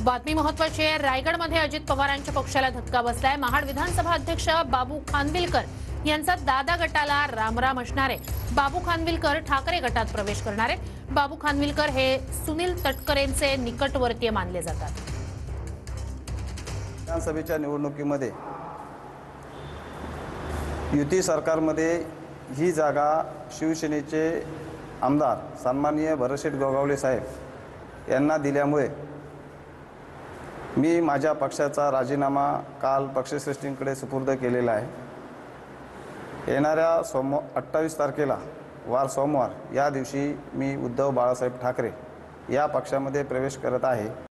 बातमी महत्वाची आहे। रायगडमध्ये अजित पवारांच्या पक्षाला धक्का बसलाय। महाड विधानसभा अध्यक्ष बाबू खानविलकर यांचा दादा गटाला रामराम असणार आहे। बाबू खानविलकर ठाकरे गटात प्रवेश करणार आहेत। बाबू खानविलकर हे सुनील तटकरेंचे निकटवर्तीय मानले जातात। विधानसभेच्या निवडणुकीमध्ये युती सरकारमध्ये ही जागा शिवसेनेचे आमदार सन्माननीय भरतशेठ गोगावले साहेब यांना दिल्यामुळे मी माझ्या पक्षाचा राजीनामा काल पक्षश्रेष्ठींकडे सुपूर्द केलेला आहे। येणाऱ्या 28 तारखेला वार सोमवार या दिवशी मी उद्धव बाळासाहेब ठाकरे या पक्षामध्ये प्रवेश करत आहे।